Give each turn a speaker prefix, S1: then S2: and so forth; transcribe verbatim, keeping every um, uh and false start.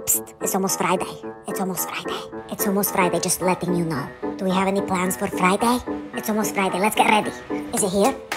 S1: Psst, it's almost Friday. It's almost Friday. It's almost Friday, just letting you know. Do we have any plans for Friday? It's almost Friday, let's get ready. Is it here?